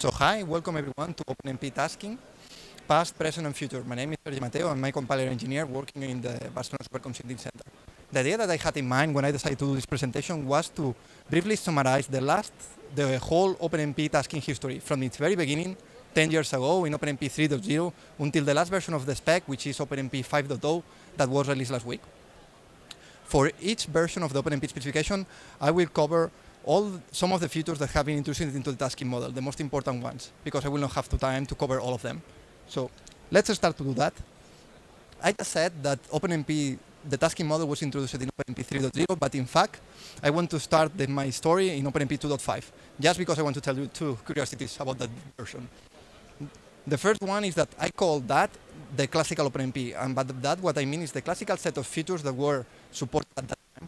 So hi, welcome everyone to OpenMP Tasking, past, present and future. My name is Sergio Mateo. I'm my compiler engineer working in the Barcelona Supercomputing Center. The idea that I had in mind when I decided to do this presentation was to briefly summarize the whole OpenMP tasking history from its very beginning, 10 years ago in OpenMP 3.0 until the last version of the spec, which is OpenMP 5.0 that was released last week. For each version of the OpenMP specification, I will cover some of the features that have been introduced into the tasking model, the most important ones, because I will not have time to cover all of them. So let's start to do that. I just said that OpenMP, the tasking model was introduced in OpenMP 3.0, but in fact, I want to start my story in OpenMP 2.5, just because I want to tell you two curiosities about that version. The first one is that I call that the classical OpenMP, and by that what I mean is the classical set of features that were supported at that time,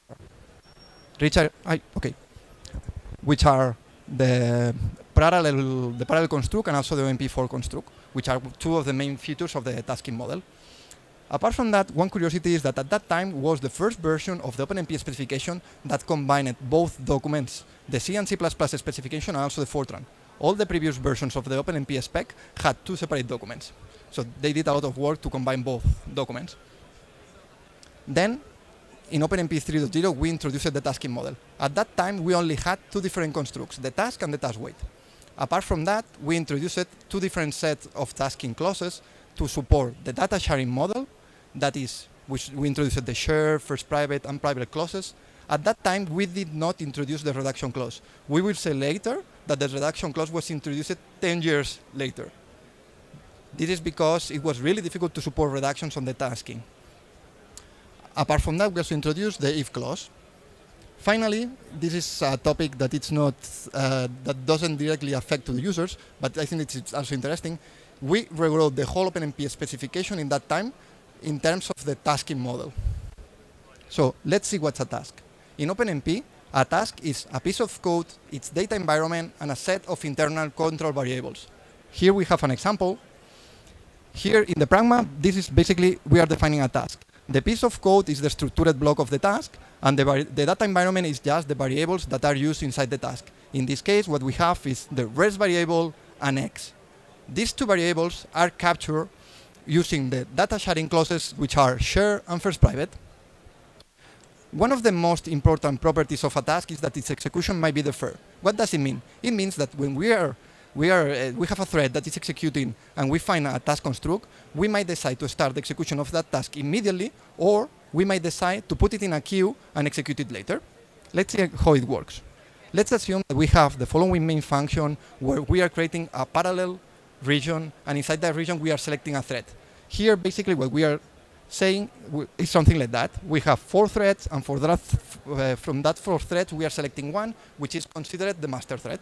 which are the parallel construct and also the OMP4 construct, which are two of the main features of the tasking model. Apart from that, one curiosity is that at that time was the first version of the OpenMP specification that combined both documents, the C and C++ specification and also the Fortran. All the previous versions of the OpenMP spec had two separate documents. So they did a lot of work to combine both documents. Then, in OpenMP 3.0, we introduced the tasking model. At that time, we only had two different constructs, the task and the task weight. Apart from that, we introduced two different sets of tasking clauses to support the data sharing model, that is, which we introduced the share, first private, and private clauses. At that time, we did not introduce the reduction clause. We will say later that the reduction clause was introduced 10 years later. This is because it was really difficult to support reductions on the tasking. Apart from that, we also introduced the if clause. Finally, this is a topic that it's not that doesn't directly affect to the users, but I think it's also interesting. We rewrote the whole OpenMP specification in that time in terms of the tasking model. So let's see what's a task. In OpenMP, a task is a piece of code, its data environment, and a set of internal control variables. Here we have an example. Here in the pragma, this is basically we are defining a task. The piece of code is the structured block of the task, and the data environment is just the variables that are used inside the task. In this case, what we have is the res variable and x. These two variables are captured using the data sharing clauses, which are share and first private. One of the most important properties of a task is that its execution might be deferred. What does it mean? It means that when we have a thread that is executing and we find a task construct, we might decide to start the execution of that task immediately, or we might decide to put it in a queue and execute it later. Let's see how it works. Let's assume that we have the following main function where we are creating a parallel region, and inside that region we are selecting a thread. Here, basically, what we are saying is something like that. We have 4 threads, and from that 4 threads, we are selecting one, which is considered the master thread.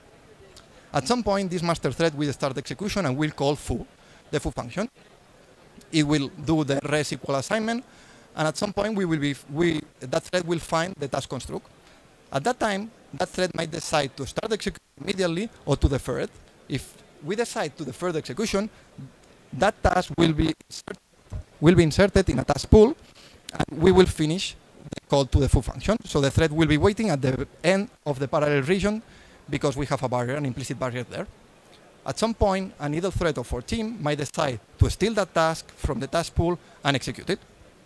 At some point, this master thread will start execution and will call foo, the foo function. It will do the res equal assignment, and at some point, that thread will find the task construct. At that time, that thread might decide to start execution immediately or to defer it. If we decide to defer the execution, that task will be inserted in a task pool, and we will finish the call to the foo function. So the thread will be waiting at the end of the parallel region because we have a barrier, an implicit barrier there. At some point, an idle thread of our team might decide to steal that task from the task pool and execute it.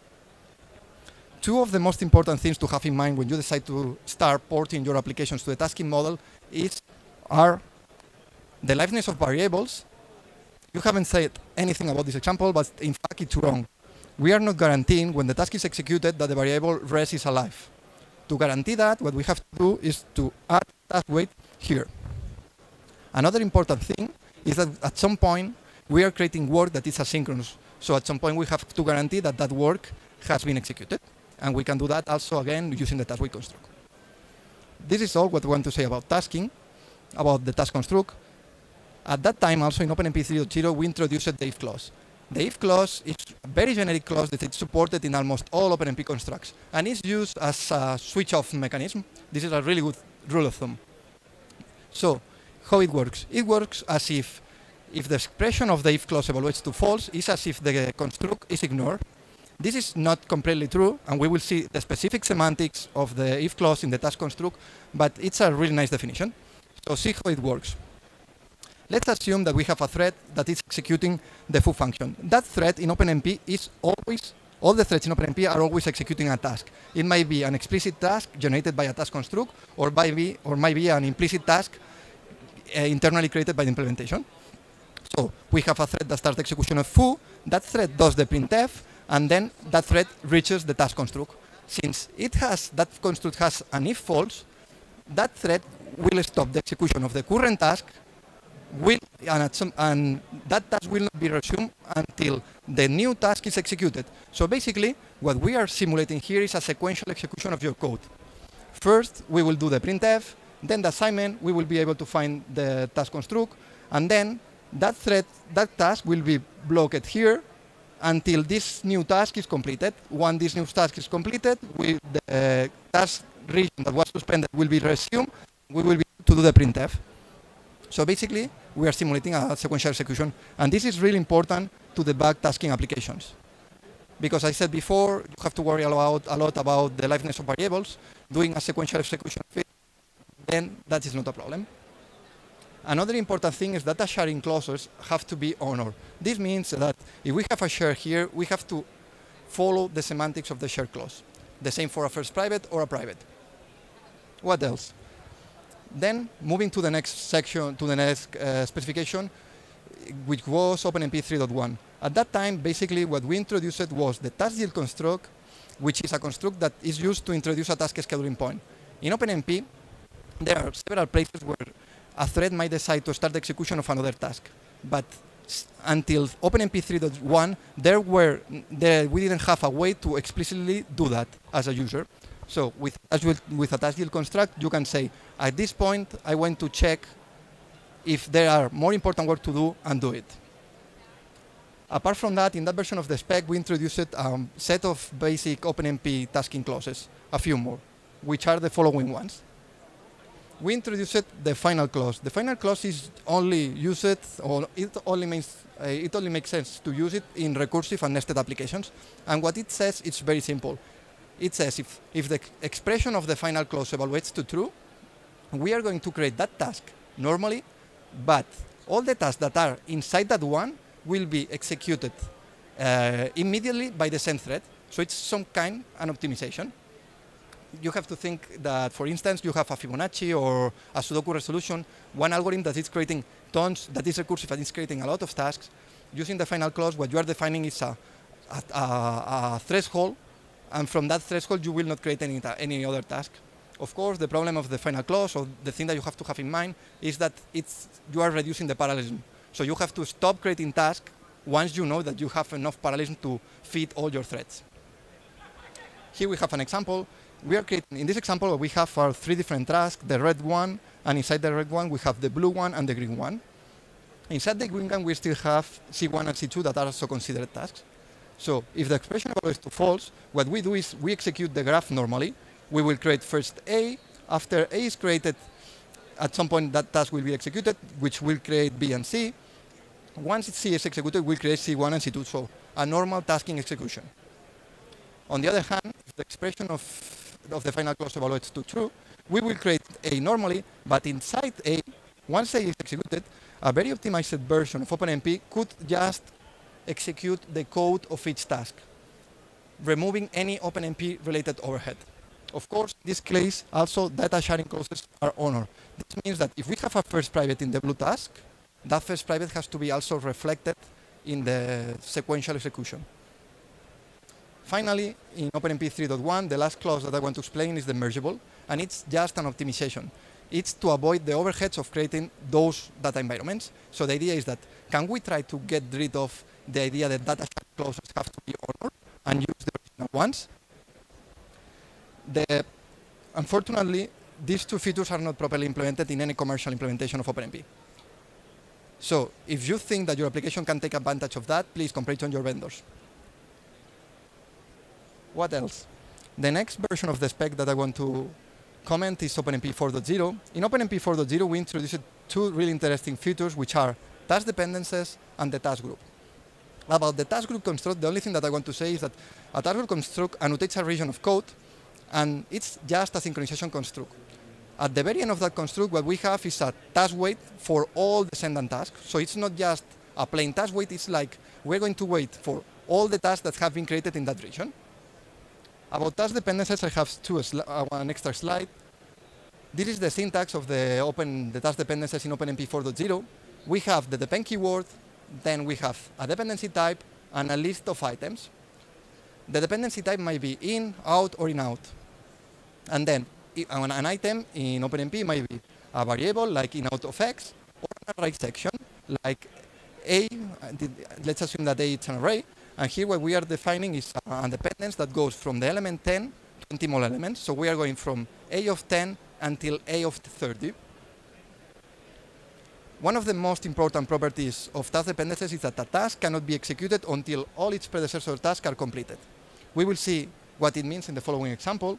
Two of the most important things to have in mind when you decide to start porting your applications to the tasking model are the liveness of variables. You haven't said anything about this example, but in fact it's wrong. We are not guaranteeing when the task is executed that the variable res is alive. To guarantee that, what we have to do is to add task weight here. Another important thing is that at some point we are creating work that is asynchronous. So at some point we have to guarantee that that work has been executed. And we can do that also again using the task weight construct. This is all what I want to say about tasking, about the task construct. At that time, also in OpenMP 3.0, we introduced the if clause. The if clause is a very generic clause that is supported in almost all OpenMP constructs, and is used as a switch-off mechanism. This is a really good rule of thumb. So, how it works? It works as if the expression of the if clause evaluates to false, is as if the construct is ignored. This is not completely true, and we will see the specific semantics of the if clause in the task construct, but it's a really nice definition. So see how it works. Let's assume that we have a thread that is executing the foo function. That thread in OpenMP is always, all the threads in OpenMP are always executing a task. It might be an explicit task generated by a task construct, or might be an implicit task internally created by the implementation. So we have a thread that starts execution of foo, that thread does the printf, and then that thread reaches the task construct. Since that construct has an if false, that thread will stop the execution of the current task, and that task will not be resumed until the new task is executed. So basically, what we are simulating here is a sequential execution of your code. First, we will do the printf, then the assignment, we will be able to find the task construct, and then that task will be blocked here until this new task is completed. Once this new task is completed, the task region that was suspended will be resumed. We will be able to do the printf. So basically, we are simulating a sequential execution. And this is really important to debug tasking applications. Because I said before, you have to worry a lot about the liveness of variables. Doing a sequential execution, then that is not a problem. Another important thing is that the sharing clauses have to be honored. This means that if we have a share here, we have to follow the semantics of the share clause. The same for a first private or a private. What else? Then moving to the next section, to the next specification, which was OpenMP 3.1. At that time, basically what we introduced was the task construct, which is a construct that is used to introduce a task scheduling point. In OpenMP, there are several places where a thread might decide to start the execution of another task. But until OpenMP 3.1, we didn't have a way to explicitly do that as a user. So with a task construct, you can say, at this point, I want to check if there are more important work to do and do it. Apart from that, in that version of the spec, we introduced a set of basic OpenMP tasking clauses, a few more, which are the following ones. We introduced the final clause. The final clause is only used, or it only makes sense to use it in recursive and nested applications. And what it says, it's very simple. It says if the expression of the final clause evaluates to true, we are going to create that task normally, but all the tasks that are inside that one will be executed immediately by the same thread. So it's some kind of optimization. You have to think that, for instance, you have a Fibonacci or a Sudoku resolution, one algorithm that is creating tons, that is recursive and is creating a lot of tasks. Using the final clause, what you are defining is a threshold, and from that threshold, you will not create any other task. Of course, the problem of the final clause, or the thing that you have to have in mind, is that you are reducing the parallelism. So you have to stop creating tasks once you know that you have enough parallelism to feed all your threads. Here we have an example. We are creating, in this example, we have our 3 different tasks, the red one, and inside the red one, we have the blue one and the green one. Inside the green one, we still have C1 and C2 that are also considered tasks. So if the expression evaluates to false, what we do is we execute the graph normally. We will create first A. After A is created, at some point that task will be executed, which will create B and C. Once C is executed, we'll create C1 and C2, so a normal tasking execution. On the other hand, if the expression of the final clause evaluates to true, we will create A normally, but inside A, once A is executed, a very optimized version of OpenMP could just execute the code of each task, removing any OpenMP-related overhead. Of course, in this case, also data sharing clauses are honored. This means that if we have a first private in the blue task, that first private has to be also reflected in the sequential execution. Finally, in OpenMP 3.1, the last clause that I want to explain is the mergeable, and it's just an optimization. It's to avoid the overheads of creating those data environments. So the idea is that, can we try to get rid of the idea that data sharing clauses have to be honored and use the original ones? Unfortunately, these 2 features are not properly implemented in any commercial implementation of OpenMP. So if you think that your application can take advantage of that, please compare it on your vendors. What else? The next version of the spec that I want to comment is OpenMP 4.0. In OpenMP 4.0, we introduced 2 really interesting features, which are task dependencies and the task group. About the task group construct, the only thing that I want to say is that a task group construct annotates a region of code, and it's just a synchronization construct. At the very end of that construct, what we have is a task wait for all descendant tasks. So it's not just a plain task wait, it's like we're going to wait for all the tasks that have been created in that region. About task dependencies, I have an extra slide. This is the syntax of the task dependencies in OpenMP 4.0. We have the depend keyword, then we have a dependency type, and a list of items. The dependency type might be in, out, or in out. And then an item in OpenMP might be a variable like in out of x, or an array section like a. Let's assume that a is an array. And here what we are defining is a dependence that goes from the element 10 to nthmol elements. So we are going from a of 10 until a of 30. One of the most important properties of task dependencies is that a task cannot be executed until all its predecessor tasks are completed. We will see what it means in the following example.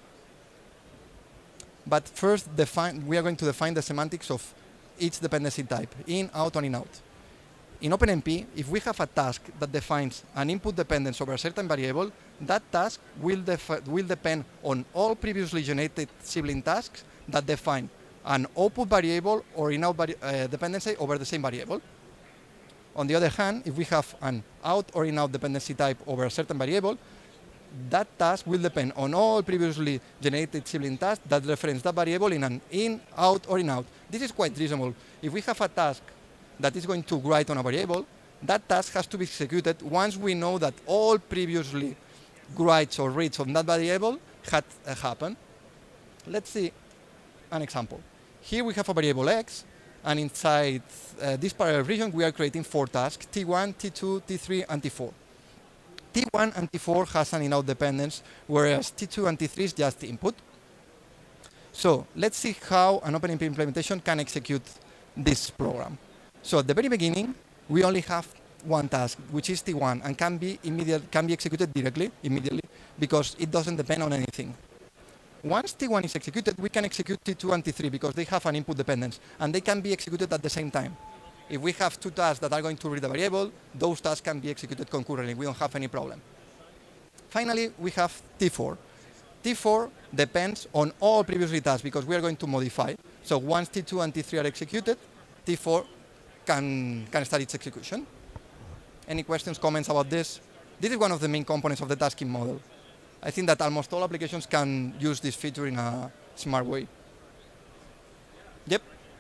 But first, we are going to define the semantics of each dependency type, in, out, or in, out. In OpenMP, if we have a task that defines an input dependence over a certain variable, that task will depend on all previously generated sibling tasks that define an output variable or in-out dependency over the same variable. On the other hand, if we have an out or in-out dependency type over a certain variable, that task will depend on all previously generated sibling tasks that reference that variable in an in, out, or in-out. This is quite reasonable. If we have a task that is going to write on a variable, that task has to be executed once we know that all previously writes or reads on that variable had happened. Let's see an example. Here we have a variable x, and inside this parallel region we are creating 4 tasks, T1, T2, T3, and T4. T1 and T4 has an in-out dependence, whereas T2 and T3 is just input. So let's see how an OpenMP implementation can execute this program. So at the very beginning, we only have one task, which is T1, and can be executed directly, immediately, because it doesn't depend on anything. Once T1 is executed, we can execute T2 and T3 because they have an input dependence, and they can be executed at the same time. If we have 2 tasks that are going to read a variable, those tasks can be executed concurrently. We don't have any problem. Finally, we have T4. T4 depends on all previously tasks because we are going to modify. So once T2 and T3 are executed, T4 can start its execution. Any questions, comments about this? This is one of the main components of the tasking model. I think that almost all applications can use this feature in a smart way. Yep.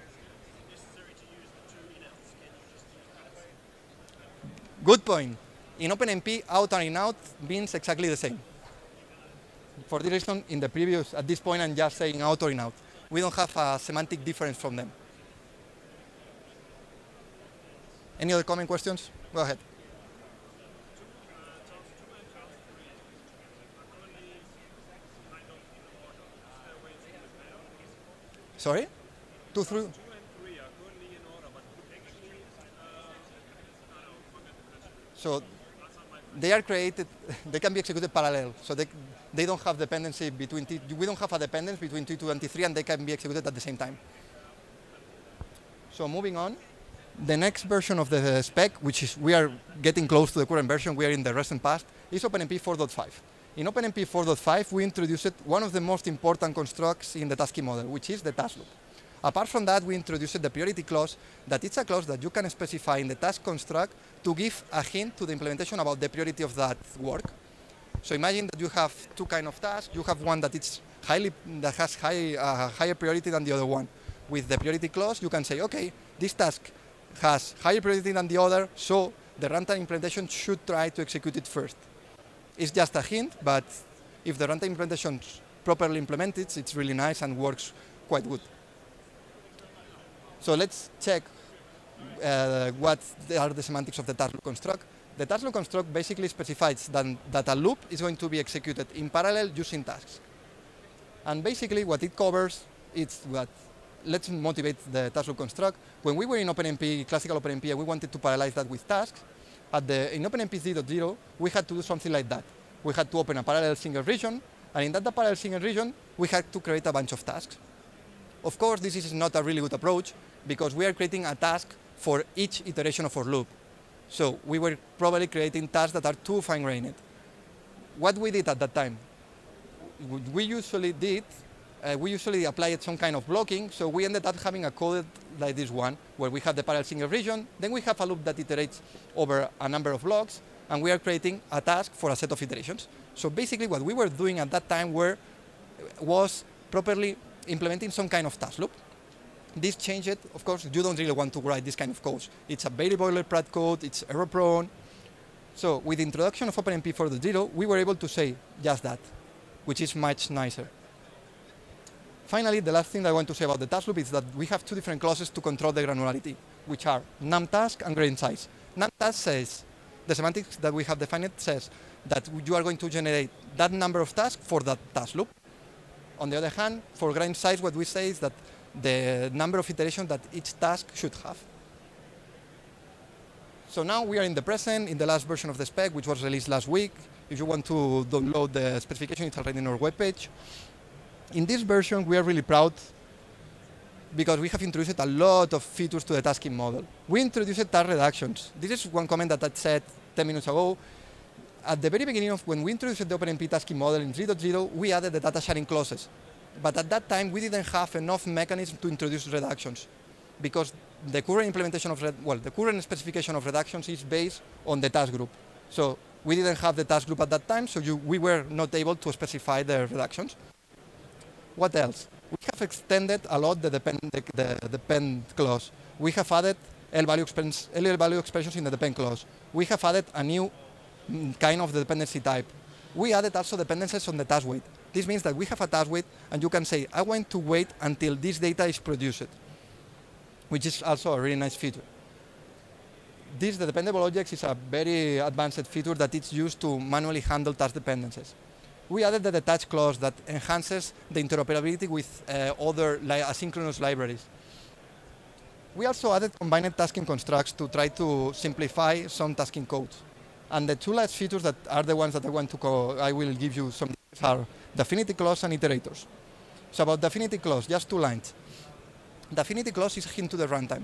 Good point. In OpenMP, out and in out means exactly the same. For this reason, at this point, I'm just saying out or in out. We don't have a semantic difference from them. Any other comment, questions? Go ahead. Sorry? 2 through? So they are created, they can be executed parallel. So they don't have dependency between, we don't have a dependence between T2 and T3, and they can be executed at the same time. So moving on, the next version of the spec, which is, we are getting close to the current version, we are in the recent past, is OpenMP 4.5. In OpenMP 4.5, we introduced one of the most important constructs in the tasking model, which is the task loop. Apart from that, we introduced the priority clause, that it's a clause that you can specify in the task construct to give a hint to the implementation about the priority of that work. So imagine that you have 2 kinds of tasks. You have one that has higher priority than the other one. With the priority clause, you can say, okay, this task has higher priority than the other, so the runtime implementation should try to execute it first. It's just a hint, but if the runtime implementation properly implemented, it's really nice and works quite good. So let's check what are the semantics of the task loop construct. The task loop construct basically specifies that a loop is going to be executed in parallel using tasks. And basically what it covers is what, let's motivate the task loop construct. When we were in OpenMP, classical OpenMP, we wanted to parallelize that with tasks. In OpenMP 3.0, we had to do something like that. We had to open a parallel single region, and in that parallel single region, we had to create a bunch of tasks. Of course, this is not a really good approach, because we are creating a task for each iteration of our loop. So we were probably creating tasks that are too fine-grained. What we did at that time, we usually did we usually applied some kind of blocking, so we ended up having a code like this one, where we have the parallel single region, then we have a loop that iterates over a number of blocks, and we are creating a task for a set of iterations. So basically what we were doing at that time was properly implementing some kind of task loop. This changed it. Of course, you don't really want to write this kind of code. It's a very boilerplate code, it's error prone. So with the introduction of OpenMP 4.0, we were able to say just that, which is much nicer. Finally, the last thing that I want to say about the task loop is that we have two different clauses to control the granularity, which are numTask and grainSize. numTask says, the semantics that we have defined says that you are going to generate that number of tasks for that task loop. On the other hand, for grainSize, what we say is that the number of iterations that each task should have. So now we are in the present, in the last version of the spec, which was released last week. If you want to download the specification, it's already on our webpage. In this version, we are really proud because we have introduced a lot of features to the tasking model. We introduced task reductions. This is one comment that I said 10 minutes ago. At the very beginning of when we introduced the OpenMP tasking model in 3.0, we added the data sharing clauses. But at that time, we didn't have enough mechanism to introduce reductions because the current implementation of, the current specification of reductions is based on the task group. So we didn't have the task group at that time, so we were not able to specify the reductions. What else? We have extended a lot the depend clause. We have added L-value expressions in the depend clause. We have added a new kind of the dependency type. We added also dependencies on the task wait. This means that we have a task wait, and you can say, I want to wait until this data is produced, which is also a really nice feature. The dependable objects is a very advanced feature that is used to manually handle task dependencies. We added the detach clause that enhances the interoperability with other asynchronous libraries. We also added combined tasking constructs to try to simplify some tasking codes. And the two last features that are the ones that I will give you some details are the affinity clause and iterators. So about the affinity clause, just 2 lines. The affinity clause is akin to the runtime.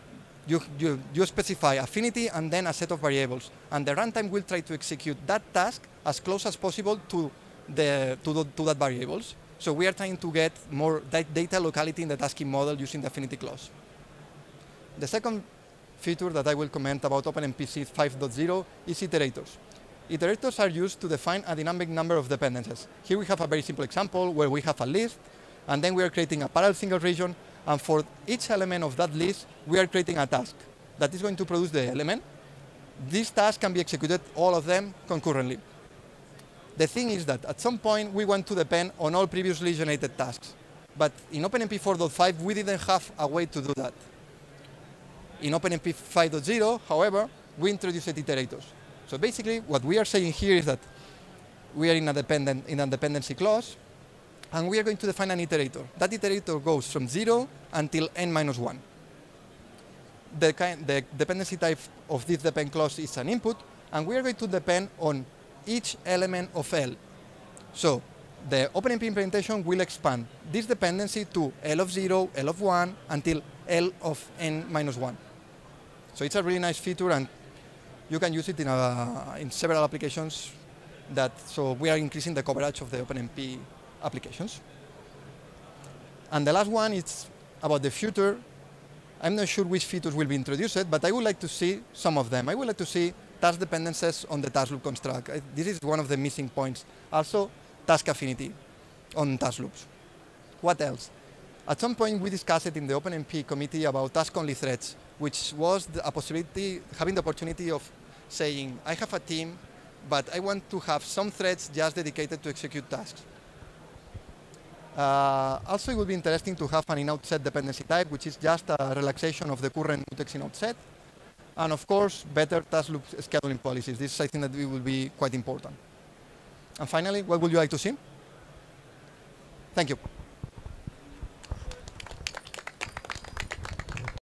You specify affinity and then a set of variables, and the runtime will try to execute that task as close as possible to that variables. So we are trying to get more data locality in the tasking model using the affinity clause. The second feature that I will comment about OpenMP 5.0 is iterators. Iterators are used to define a dynamic number of dependencies. Here we have a very simple example where we have a list, and then we are creating a parallel single region, and for each element of that list, we are creating a task that is going to produce the element. These tasks can be executed, all of them, concurrently. The thing is that at some point, we want to depend on all previously generated tasks. But in OpenMP 4.5, we didn't have a way to do that. In OpenMP 5.0, however, we introduced iterators. So basically, what we are saying here is that we are in a dependency clause, and we are going to define an iterator. That iterator goes from 0 until n-1. The dependency type of this depend clause is an input, and we are going to depend on each element of L. So the OpenMP implementation will expand this dependency to L of 0, L of 1, until L of n-1. So it's a really nice feature, and you can use it in several applications. So we are increasing the coverage of the OpenMP applications. And the last one is about the future. I'm not sure which features will be introduced, but I would like to see some of them. I would like to see task dependencies on the task loop construct. This is one of the missing points. Also, task affinity on task loops. What else? At some point, we discussed it in the OpenMP committee about task-only threads, which was a possibility, having the opportunity of saying, I have a team, but I want to have some threads just dedicated to execute tasks. Also, it would be interesting to have an in-outset dependency type, which is just a relaxation of the current mutex in-outset. And of course, better task loop scheduling policies. This is, I think, that it will be quite important. And finally, what would you like to see? Thank you.